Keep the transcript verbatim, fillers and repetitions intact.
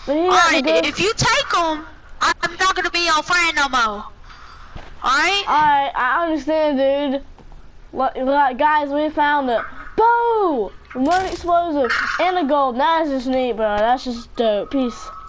But he Alright, good... if you take them, I'm not gonna be your friend no more. Alright? Alright, I understand, dude. Look, look, guys, we found it. Boo! One explosive and a gold. That's just neat, bro. That's just dope. Peace.